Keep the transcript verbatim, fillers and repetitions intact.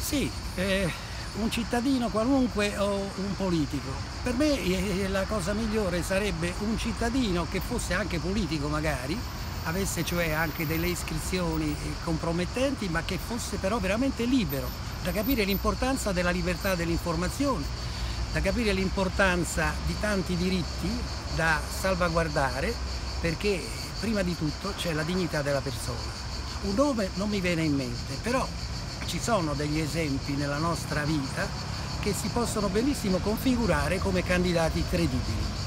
Sì, eh, un cittadino qualunque o un politico. Per me eh, la cosa migliore sarebbe un cittadino che fosse anche politico magari, avesse cioè anche delle iscrizioni eh, compromettenti, ma che fosse però veramente libero, da capire l'importanza della libertà dell'informazione, da capire l'importanza di tanti diritti da salvaguardare, perché prima di tutto c'è la dignità della persona. Un nome non mi viene in mente, però ci sono degli esempi nella nostra vita che si possono benissimo configurare come candidati credibili.